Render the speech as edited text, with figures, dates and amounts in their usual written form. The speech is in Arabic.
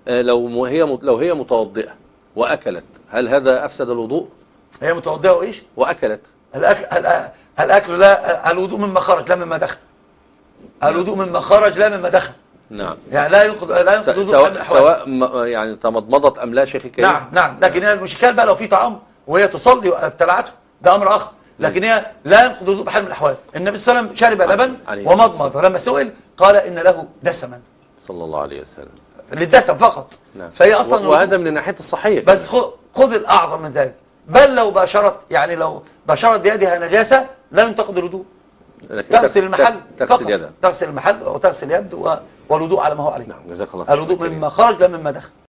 لو هي متوضئة وأكلت، هل هذا أفسد الوضوء؟ هي متوضئة وإيش؟ وأكلت. الأكل لا، الوضوء مما خرج لا مما دخل. الوضوء مما خرج لا مما دخل. نعم. يعني لا ينقض الوضوء سواء يعني تمضمضت أم لا شيخ الكريم. نعم. لكن المشكلة بقى لو في طعام وهي تصلي وابتلعته ده أمر آخر، لكن هي لا ينقض الوضوء بحال من الأحوال. النبي صلى الله عليه وسلم شرب لبن ومضمض، ولما سئل قال إن له دسما صلى الله عليه وسلم، للدسم فقط. نعم. فهي أصلا وهذا من ناحية الصحية. بس خذ الأعظم من ذلك، بل لو باشرت، يعني لو باشرت بيدها نجاسة لا ينتقد الوضوء، تغسل المحل فقط، تغسل المحل وتغسل اليد والوضوء على ما هو عليه. نعم، جزاك الله خير. الوضوء مما خرج لا مما دخل.